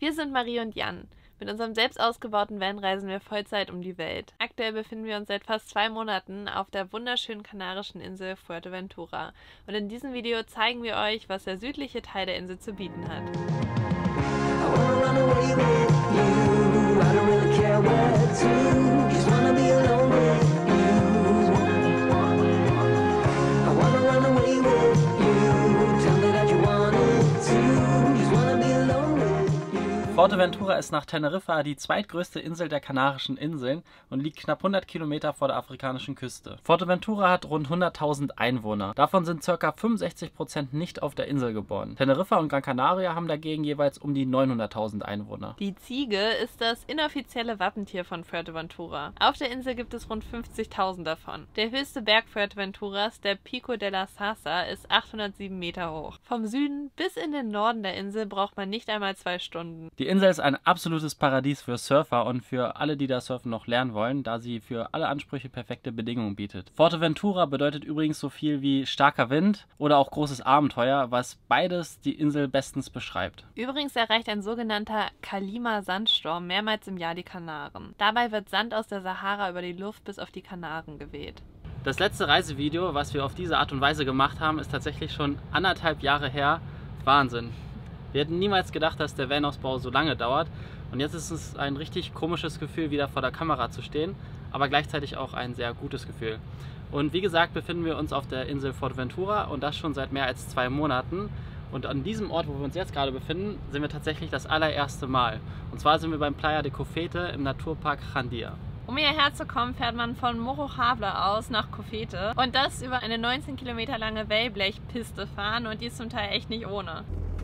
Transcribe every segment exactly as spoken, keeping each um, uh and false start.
Wir sind Marie und Jan. Mit unserem selbst ausgebauten Van reisen wir Vollzeit um die Welt. Aktuell befinden wir uns seit fast zwei Monaten auf der wunderschönen kanarischen Insel Fuerteventura. Und in diesem Video zeigen wir euch, was der südliche Teil der Insel zu bieten hat. Fuerteventura ist nach Teneriffa die zweitgrößte Insel der Kanarischen Inseln und liegt knapp hundert Kilometer vor der afrikanischen Küste. Fuerteventura hat rund hunderttausend Einwohner. Davon sind ca. fünfundsechzig Prozent nicht auf der Insel geboren. Teneriffa und Gran Canaria haben dagegen jeweils um die neunhunderttausend Einwohner. Die Ziege ist das inoffizielle Wappentier von Fuerteventura. Auf der Insel gibt es rund fünfzigtausend davon. Der höchste Berg Fuerteventuras, der Pico de la Zarza, ist achthundertsieben Meter hoch. Vom Süden bis in den Norden der Insel braucht man nicht einmal zwei Stunden. Die Insel ist ein absolutes Paradies für Surfer und für alle, die das Surfen noch lernen wollen, da sie für alle Ansprüche perfekte Bedingungen bietet. Fuerteventura bedeutet übrigens so viel wie starker Wind oder auch großes Abenteuer, was beides die Insel bestens beschreibt. Übrigens erreicht ein sogenannter Kalima-Sandsturm mehrmals im Jahr die Kanaren. Dabei wird Sand aus der Sahara über die Luft bis auf die Kanaren geweht. Das letzte Reisevideo, was wir auf diese Art und Weise gemacht haben, ist tatsächlich schon anderthalb Jahre her. Wahnsinn! Wir hätten niemals gedacht, dass der Vanausbau so lange dauert. Und jetzt ist es ein richtig komisches Gefühl, wieder vor der Kamera zu stehen, aber gleichzeitig auch ein sehr gutes Gefühl. Und wie gesagt, befinden wir uns auf der Insel Fuerteventura und das schon seit mehr als zwei Monaten. Und an diesem Ort, wo wir uns jetzt gerade befinden, sind wir tatsächlich das allererste Mal. Und zwar sind wir beim Playa de Cofete im Naturpark Jandia. Um hierher zu kommen, fährt man von Morro Havre aus nach Cofete und das über eine neunzehn Kilometer lange Wellblechpiste fahren und die ist zum Teil echt nicht ohne.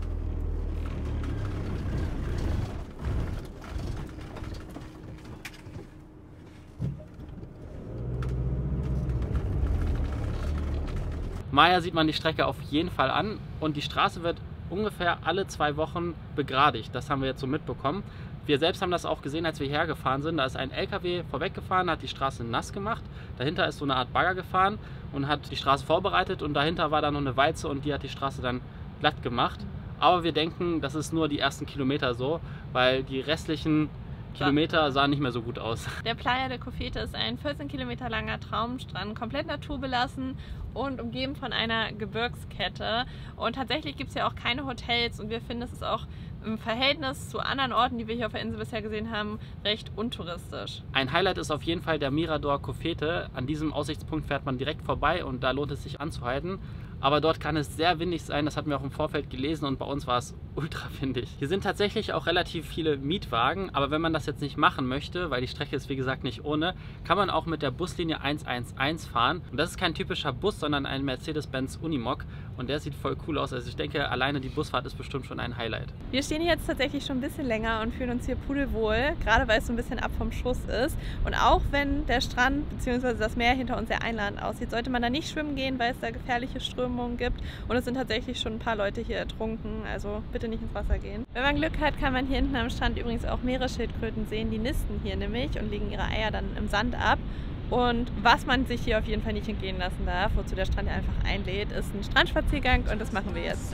Maya sieht man die Strecke auf jeden Fall an und die Straße wird ungefähr alle zwei Wochen begradigt. Das haben wir jetzt so mitbekommen. Wir selbst haben das auch gesehen, als wir hierher gefahren sind. Da ist ein L K W vorweggefahren, hat die Straße nass gemacht. Dahinter ist so eine Art Bagger gefahren und hat die Straße vorbereitet und dahinter war dann noch eine Walze und die hat die Straße dann glatt gemacht. Aber wir denken, das ist nur die ersten Kilometer so, weil die restlichen Kilometer sahen nicht mehr so gut aus. Der Playa de Cofete ist ein vierzehn Kilometer langer Traumstrand, komplett naturbelassen und umgeben von einer Gebirgskette. Und tatsächlich gibt es ja auch keine Hotels und wir finden, es ist auch im Verhältnis zu anderen Orten, die wir hier auf der Insel bisher gesehen haben, recht untouristisch. Ein Highlight ist auf jeden Fall der Mirador Cofete. An diesem Aussichtspunkt fährt man direkt vorbei und da lohnt es sich anzuhalten. Aber dort kann es sehr windig sein, das hatten wir auch im Vorfeld gelesen und bei uns war es ultra windig. Hier sind tatsächlich auch relativ viele Mietwagen, aber wenn man das jetzt nicht machen möchte, weil die Strecke ist wie gesagt nicht ohne, kann man auch mit der Buslinie eins eins eins fahren. Und das ist kein typischer Bus, sondern ein Mercedes-Benz Unimog und der sieht voll cool aus. Also ich denke, alleine die Busfahrt ist bestimmt schon ein Highlight. Wir stehen hier jetzt tatsächlich schon ein bisschen länger und fühlen uns hier pudelwohl, gerade weil es so ein bisschen ab vom Schuss ist. Und auch wenn der Strand bzw. das Meer hinter uns sehr einladend aussieht, sollte man da nicht schwimmen gehen, weil es da gefährliche Strömungen gibt und es sind tatsächlich schon ein paar Leute hier ertrunken, also bitte nicht ins Wasser gehen. Wenn man Glück hat, kann man hier hinten am Strand übrigens auch Meeresschildkröten sehen, die nisten hier nämlich und legen ihre Eier dann im Sand ab. Und was man sich hier auf jeden Fall nicht entgehen lassen darf, wozu der Strand ja einfach einlädt, ist ein Strandspaziergang und das machen wir jetzt.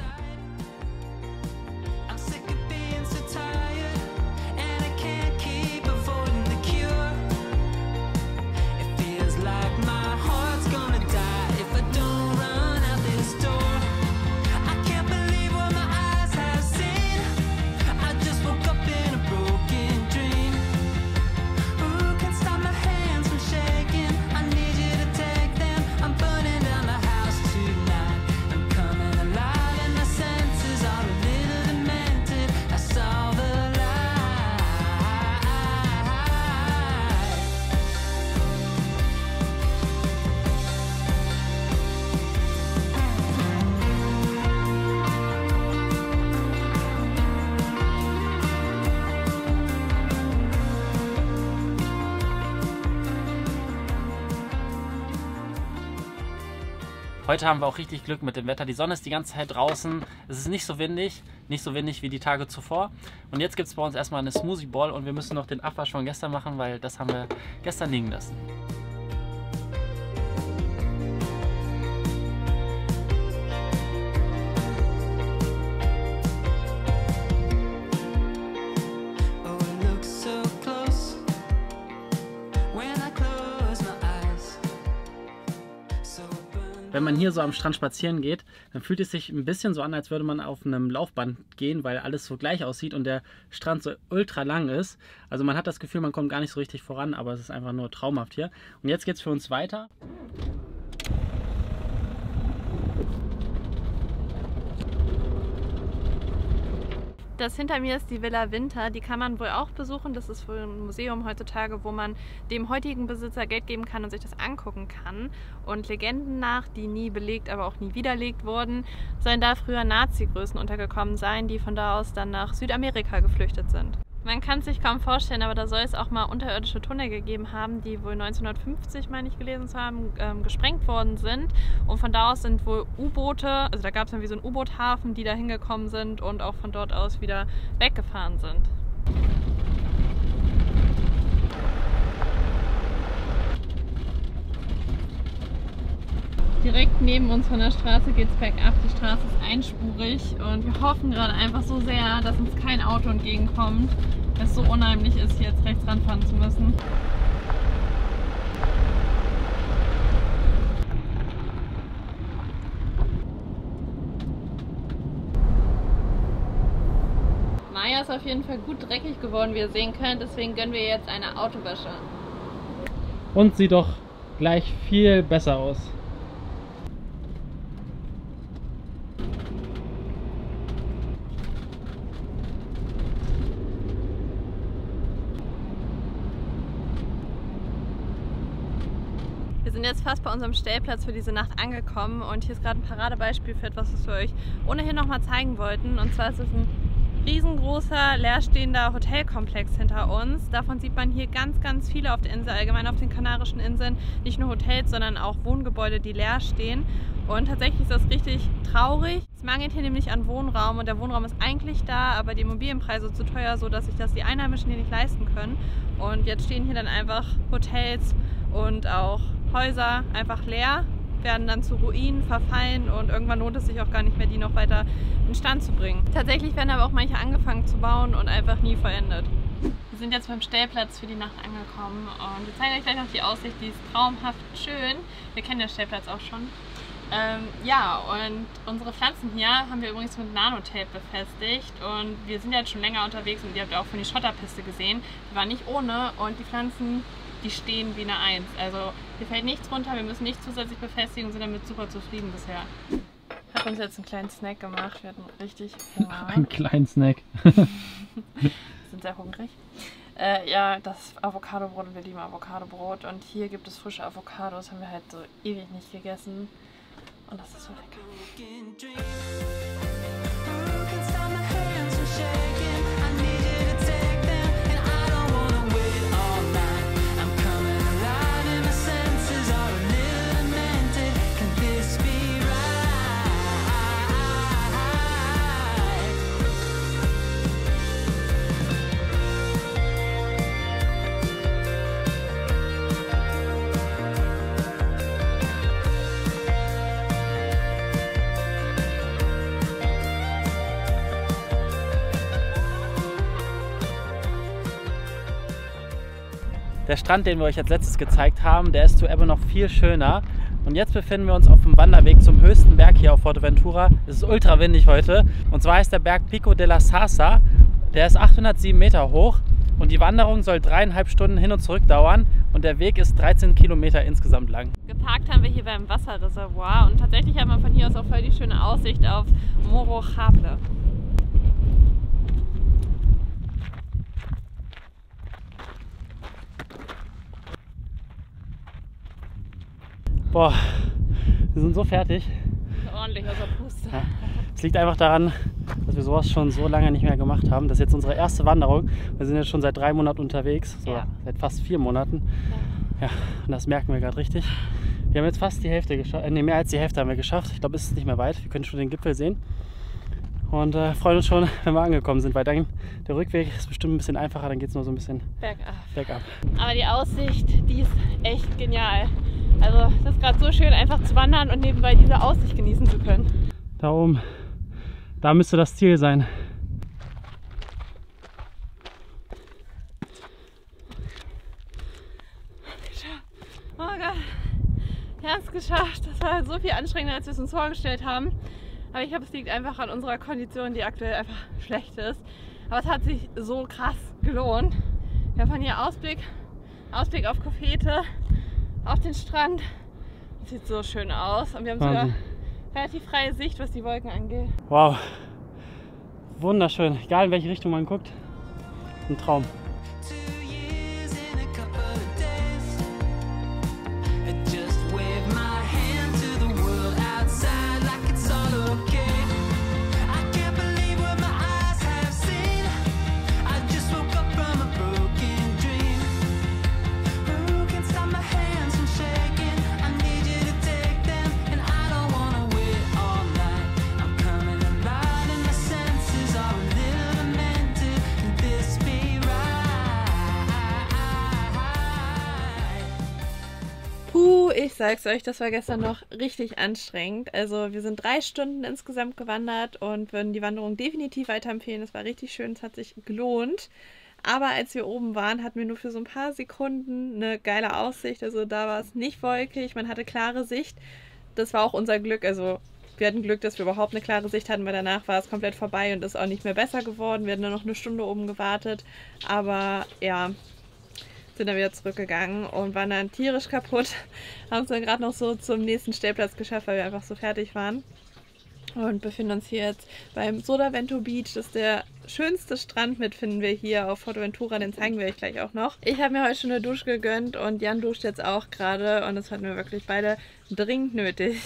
Heute haben wir auch richtig Glück mit dem Wetter. Die Sonne ist die ganze Zeit draußen. Es ist nicht so windig, nicht so windig wie die Tage zuvor. Und jetzt gibt es bei uns erstmal eine Smoothie Bowl und wir müssen noch den Abwasch von gestern machen, weil das haben wir gestern liegen lassen. wenn man hier so am Strand spazieren geht, dann fühlt es sich ein bisschen so an, als würde man auf einem Laufband gehen, weil alles so gleich aussieht und der Strand so ultra lang ist. Also man hat das Gefühl, man kommt gar nicht so richtig voran, aber es ist einfach nur traumhaft hier. Und jetzt geht es für uns weiter. Das hinter mir ist die Villa Winter, die kann man wohl auch besuchen. Das ist wohl ein Museum heutzutage, wo man dem heutigen Besitzer Geld geben kann und sich das angucken kann. Und Legenden nach, die nie belegt, aber auch nie widerlegt wurden, sollen da früher Nazi-Größen untergekommen sein, die von da aus dann nach Südamerika geflüchtet sind. Man kann es sich kaum vorstellen, aber da soll es auch mal unterirdische Tunnel gegeben haben, die wohl neunzehnhundertfünfzig, meine ich gelesen zu haben, ähm, gesprengt worden sind. Und von da aus sind wohl U-Boote, also da gab es dann wie so einen U-Boot-Hafen, die da hingekommen sind und auch von dort aus wieder weggefahren sind. Direkt neben uns von der Straße geht es bergab. Die Straße ist einspurig und wir hoffen gerade einfach so sehr, dass uns kein Auto entgegenkommt, weil es so unheimlich ist, hier jetzt rechts ranfahren zu müssen. Maya ist auf jeden Fall gut dreckig geworden, wie ihr sehen könnt, deswegen gönnen wir jetzt eine Autowäsche. Und sieht doch gleich viel besser aus. Wir sind jetzt fast bei unserem Stellplatz für diese Nacht angekommen und hier ist gerade ein Paradebeispiel für etwas, was wir euch ohnehin noch mal zeigen wollten. Und zwar ist es ein riesengroßer, leerstehender Hotelkomplex hinter uns. Davon sieht man hier ganz, ganz viele auf der Insel, allgemein auf den Kanarischen Inseln. Nicht nur Hotels, sondern auch Wohngebäude, die leer stehen. Und tatsächlich ist das richtig traurig. Es mangelt hier nämlich an Wohnraum und der Wohnraum ist eigentlich da, aber die Immobilienpreise sind zu teuer, sodass sich das die Einheimischen hier nicht leisten können. Und jetzt stehen hier dann einfach Hotels und auch Häuser einfach leer, werden dann zu Ruinen verfallen und irgendwann lohnt es sich auch gar nicht mehr, die noch weiter in Stand zu bringen. Tatsächlich werden aber auch manche angefangen zu bauen und einfach nie vollendet. Wir sind jetzt beim Stellplatz für die Nacht angekommen und wir zeigen euch gleich noch die Aussicht, die ist traumhaft schön. Wir kennen den Stellplatz auch schon. Ähm, ja, und unsere Pflanzen hier haben wir übrigens mit Nanotape befestigt und wir sind jetzt schon länger unterwegs und ihr habt auch von die Schotterpiste gesehen. Die war nicht ohne und die Pflanzen, die stehen wie eine Eins. Also hier fällt nichts runter, wir müssen nichts zusätzlich befestigen und sind damit super zufrieden bisher. Ich habe uns jetzt einen kleinen Snack gemacht, wir hatten richtig Hunger. Einen kleinen Snack. Wir sind sehr hungrig. Äh, ja, das Avocadobrot und wir lieben Avocadobrot und hier gibt es frische Avocados, haben wir halt so ewig nicht gegessen und das ist so lecker. Der Strand, den wir euch als letztes gezeigt haben, der ist zur Ebbe noch viel schöner. Und jetzt befinden wir uns auf dem Wanderweg zum höchsten Berg hier auf Fuerteventura. Es ist ultra windig heute. Und zwar heißt der Berg Pico de la Zarza. Der ist achthundertsieben Meter hoch und die Wanderung soll dreieinhalb Stunden hin und zurück dauern. Und der Weg ist dreizehn Kilometer insgesamt lang. Geparkt haben wir hier beim Wasserreservoir und tatsächlich hat man von hier aus auch voll die schöne Aussicht auf Morro Jable. Boah, wir sind so fertig. Ordentlich aus der Puste. Ja. Es liegt einfach daran, dass wir sowas schon so lange nicht mehr gemacht haben. Das ist jetzt unsere erste Wanderung. Wir sind jetzt schon seit drei Monaten unterwegs, so ja. seit fast vier Monaten. Ja. Ja, und das merken wir gerade richtig. Wir haben jetzt fast die Hälfte geschafft, äh, nee, mehr als die Hälfte haben wir geschafft. Ich glaube, es ist nicht mehr weit. Wir können schon den Gipfel sehen. Und äh, freuen uns schon, wenn wir angekommen sind, weil dann der Rückweg ist bestimmt ein bisschen einfacher, dann geht es nur so ein bisschen bergab. bergab. Aber die Aussicht, die ist echt genial. Also das ist gerade so schön, einfach zu wandern und nebenbei diese Aussicht genießen zu können. Da oben, da müsste das Ziel sein. Oh Gott. Wir haben es geschafft. Das war so viel anstrengender, als wir es uns vorgestellt haben. Aber ich glaube, es liegt einfach an unserer Kondition, die aktuell einfach schlecht ist. Aber es hat sich so krass gelohnt. Wir haben von hier Ausblick, Ausblick auf Kofete, auf den Strand. Das sieht so schön aus. Und wir haben sogar relativ freie Sicht, was die Wolken angeht. Wow, wunderschön. Egal in welche Richtung man guckt, ein Traum. Ich sag's euch, das war gestern noch richtig anstrengend. Also wir sind drei Stunden insgesamt gewandert und würden die Wanderung definitiv weiterempfehlen. Es war richtig schön, es hat sich gelohnt. Aber als wir oben waren, hatten wir nur für so ein paar Sekunden eine geile Aussicht. Also da war es nicht wolkig, man hatte klare Sicht. Das war auch unser Glück. Also wir hatten Glück, dass wir überhaupt eine klare Sicht hatten, weil danach war es komplett vorbei und ist auch nicht mehr besser geworden. Wir hatten nur noch eine Stunde oben gewartet. Aber ja, sind dann wieder zurückgegangen und waren dann tierisch kaputt. Haben es dann gerade noch so zum nächsten Stellplatz geschafft, weil wir einfach so fertig waren. Und befinden uns hier jetzt beim Sotavento Beach. Das ist der schönste Strand mit, finden wir hier auf Forteventura. Den zeigen wir euch gleich auch noch. Ich habe mir heute schon eine Dusche gegönnt und Jan duscht jetzt auch gerade. Und das hatten wir wirklich beide dringend nötig.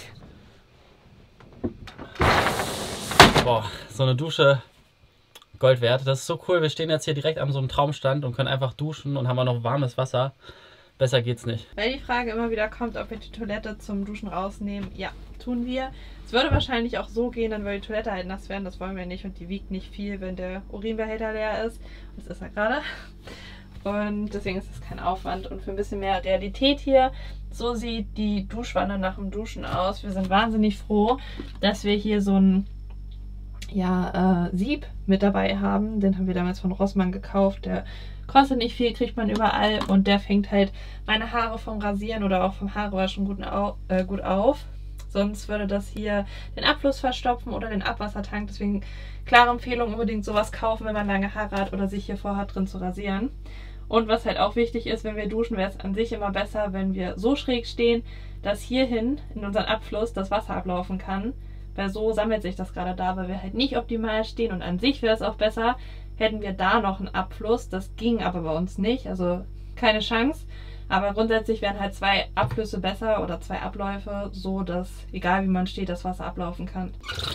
Boah, so eine Dusche Gold wert. Das ist so cool. Wir stehen jetzt hier direkt an so einem Traumstand und können einfach duschen und haben auch noch warmes Wasser. Besser geht's nicht. Weil die Frage immer wieder kommt, ob wir die Toilette zum Duschen rausnehmen. Ja, tun wir. Es würde wahrscheinlich auch so gehen, dann würde die Toilette halt nass werden. Das wollen wir nicht und die wiegt nicht viel, wenn der Urinbehälter leer ist. Das ist er gerade. Und deswegen ist es kein Aufwand. Und für ein bisschen mehr Realität hier, so sieht die Duschwanne nach dem Duschen aus. Wir sind wahnsinnig froh, dass wir hier so ein ja, äh, Sieb mit dabei haben. Den haben wir damals von Rossmann gekauft. Der kostet nicht viel, kriegt man überall und der fängt halt meine Haare vom Rasieren oder auch vom Haarewaschen gut, au äh, gut auf. Sonst würde das hier den Abfluss verstopfen oder den Abwassertank. Deswegen klare Empfehlung, unbedingt sowas kaufen, wenn man lange Haare hat oder sich hier vorhat, drin zu rasieren. Und was halt auch wichtig ist, wenn wir duschen, wäre es an sich immer besser, wenn wir so schräg stehen, dass hierhin in unseren Abfluss das Wasser ablaufen kann. Weil so sammelt sich das gerade da, weil wir halt nicht optimal stehen und an sich wäre es auch besser, hätten wir da noch einen Abfluss. Das ging aber bei uns nicht, also keine Chance. Aber grundsätzlich wären halt zwei Abflüsse besser oder zwei Abläufe, so dass egal wie man steht, das Wasser ablaufen kann.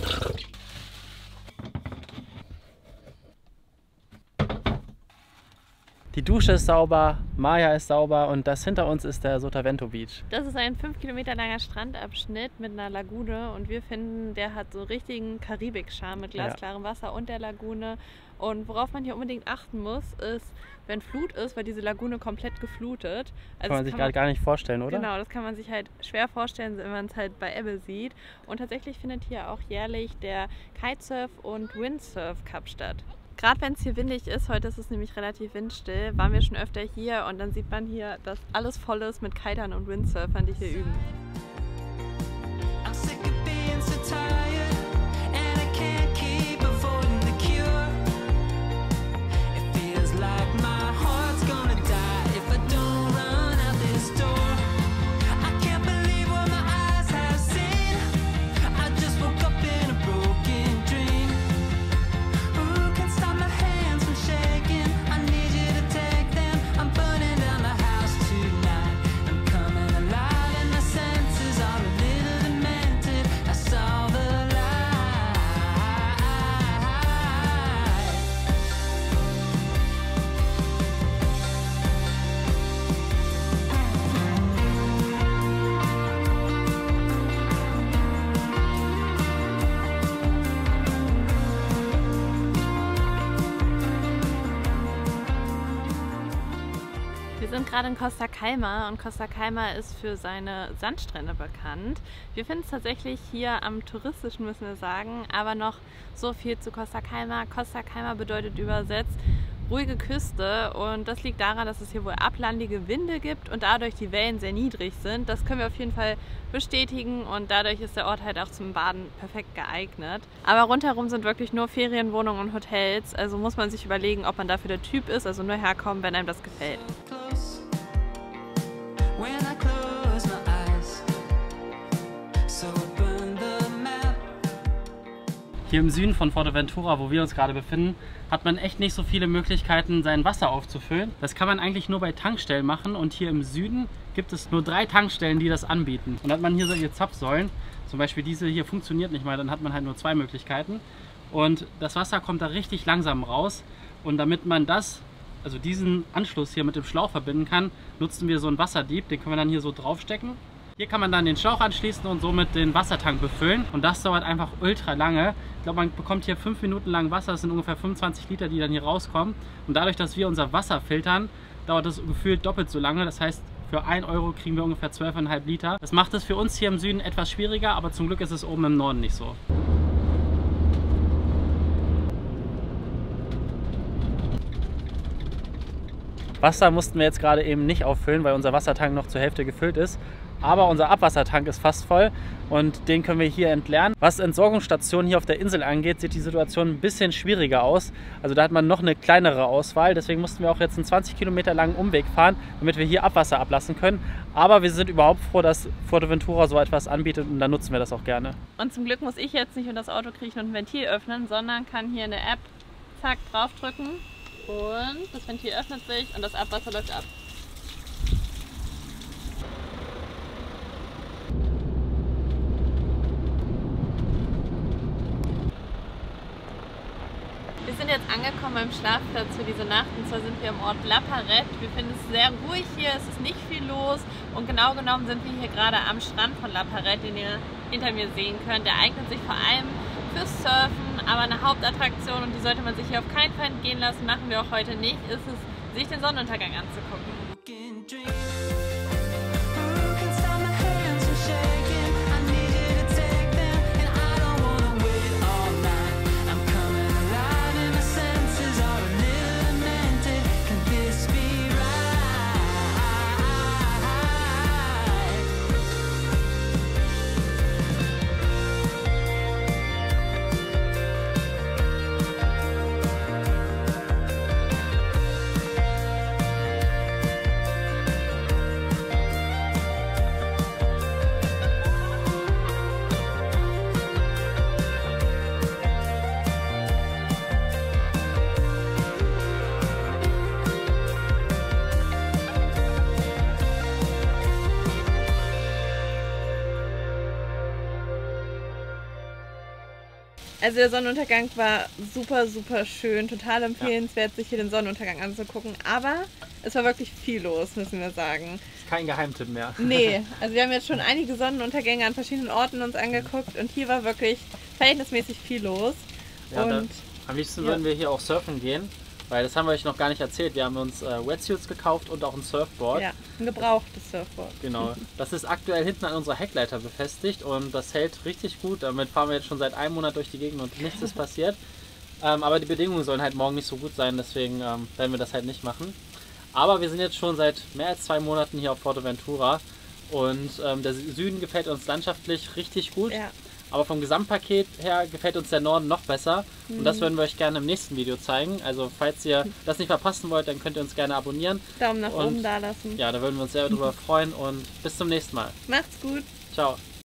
Die Dusche ist sauber, Maya ist sauber und das hinter uns ist der Sotavento Beach. Das ist ein fünf Kilometer langer Strandabschnitt mit einer Lagune und wir finden, der hat so richtigen Karibik-Charme mit glasklarem Wasser und der Lagune. Und worauf man hier unbedingt achten muss, ist, wenn Flut ist, weil diese Lagune komplett geflutet. Also kann man sich gerade gar nicht vorstellen, oder? Genau, das kann man sich halt schwer vorstellen, wenn man es halt bei Ebbe sieht. Und tatsächlich findet hier auch jährlich der Kitesurf- und Windsurf-Cup statt. Gerade wenn es hier windig ist, heute ist es nämlich relativ windstill, waren wir schon öfter hier und dann sieht man hier, dass alles voll ist mit Kitern und Windsurfern, die hier üben. Wir sind gerade in Costa Calma und Costa Calma ist für seine Sandstrände bekannt. Wir finden es tatsächlich hier am touristischen, müssen wir sagen, aber noch so viel zu Costa Calma. Costa Calma bedeutet übersetzt ruhige Küste und das liegt daran, dass es hier wohl ablandige Winde gibt und dadurch die Wellen sehr niedrig sind. Das können wir auf jeden Fall bestätigen und dadurch ist der Ort halt auch zum Baden perfekt geeignet. Aber rundherum sind wirklich nur Ferienwohnungen und Hotels, also muss man sich überlegen, ob man dafür der Typ ist, also nur herkommen, wenn einem das gefällt. Hier im Süden von Fuerteventura, wo wir uns gerade befinden, hat man echt nicht so viele Möglichkeiten, sein Wasser aufzufüllen. Das kann man eigentlich nur bei Tankstellen machen und hier im Süden gibt es nur drei Tankstellen, die das anbieten. Und dann hat man hier solche Zapfsäulen, zum Beispiel diese hier funktioniert nicht mal, dann hat man halt nur zwei Möglichkeiten. Und das Wasser kommt da richtig langsam raus und damit man das, also diesen Anschluss hier mit dem Schlauch verbinden kann, nutzen wir so einen Wasserdieb, den können wir dann hier so draufstecken. Hier kann man dann den Schlauch anschließen und somit den Wassertank befüllen und das dauert einfach ultra lange. Ich glaube, man bekommt hier fünf Minuten lang Wasser, das sind ungefähr fünfundzwanzig Liter, die dann hier rauskommen. Und dadurch, dass wir unser Wasser filtern, dauert das gefühlt doppelt so lange. Das heißt, für ein Euro kriegen wir ungefähr zwölf Komma fünf Liter. Das macht es für uns hier im Süden etwas schwieriger, aber zum Glück ist es oben im Norden nicht so. Wasser mussten wir jetzt gerade eben nicht auffüllen, weil unser Wassertank noch zur Hälfte gefüllt ist. Aber unser Abwassertank ist fast voll und den können wir hier entleeren. Was Entsorgungsstationen hier auf der Insel angeht, sieht die Situation ein bisschen schwieriger aus. Also da hat man noch eine kleinere Auswahl. Deswegen mussten wir auch jetzt einen zwanzig Kilometer langen Umweg fahren, damit wir hier Abwasser ablassen können. Aber wir sind überhaupt froh, dass Fuerteventura so etwas anbietet und dann nutzen wir das auch gerne. Und zum Glück muss ich jetzt nicht in das Auto kriechen und ein Ventil öffnen, sondern kann hier eine App, zack, draufdrücken und das Ventil öffnet sich und das Abwasser läuft ab. Wir sind jetzt angekommen beim Schlafplatz für diese Nacht und zwar sind wir im Ort La Parrette. Wir finden es sehr ruhig hier, es ist nicht viel los und genau genommen sind wir hier gerade am Strand von La Parrette, den ihr hinter mir sehen könnt. Der eignet sich vor allem fürs Surfen, aber eine Hauptattraktion und die sollte man sich hier auf keinen Fall entgehen lassen, machen wir auch heute nicht, ist es, sich den Sonnenuntergang anzugucken. Also der Sonnenuntergang war super, super schön, total empfehlenswert, ja, sich hier den Sonnenuntergang anzugucken. Aber es war wirklich viel los, müssen wir sagen. Ist kein Geheimtipp mehr. Nee, also wir haben jetzt schon einige Sonnenuntergänge an verschiedenen Orten uns angeguckt und hier war wirklich verhältnismäßig viel los. Ja, und da, am liebsten ja. würden wir hier auch surfen gehen, weil das haben wir euch noch gar nicht erzählt. Wir haben uns äh, Wetsuits gekauft und auch ein Surfboard. Ja, ein gebrauchtes Surfboard. Genau. Das ist aktuell hinten an unserer Heckleiter befestigt und das hält richtig gut. Damit fahren wir jetzt schon seit einem Monat durch die Gegend und nichts ist passiert. Ähm, aber die Bedingungen sollen halt morgen nicht so gut sein, deswegen ähm, werden wir das halt nicht machen. Aber wir sind jetzt schon seit mehr als zwei Monaten hier auf Fuerteventura und ähm, der Süden gefällt uns landschaftlich richtig gut. Ja. Aber vom Gesamtpaket her gefällt uns der Norden noch besser und das würden wir euch gerne im nächsten Video zeigen. Also falls ihr das nicht verpassen wollt, dann könnt ihr uns gerne abonnieren. Daumen nach und, oben da lassen. Ja, da würden wir uns sehr darüber freuen und bis zum nächsten Mal. Macht's gut. Ciao.